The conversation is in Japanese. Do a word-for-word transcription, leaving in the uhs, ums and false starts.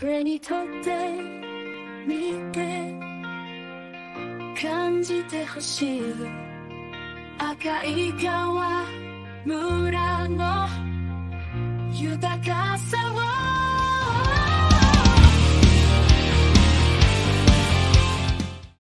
俺にとって見て感じてほしい赤い川村の豊かさ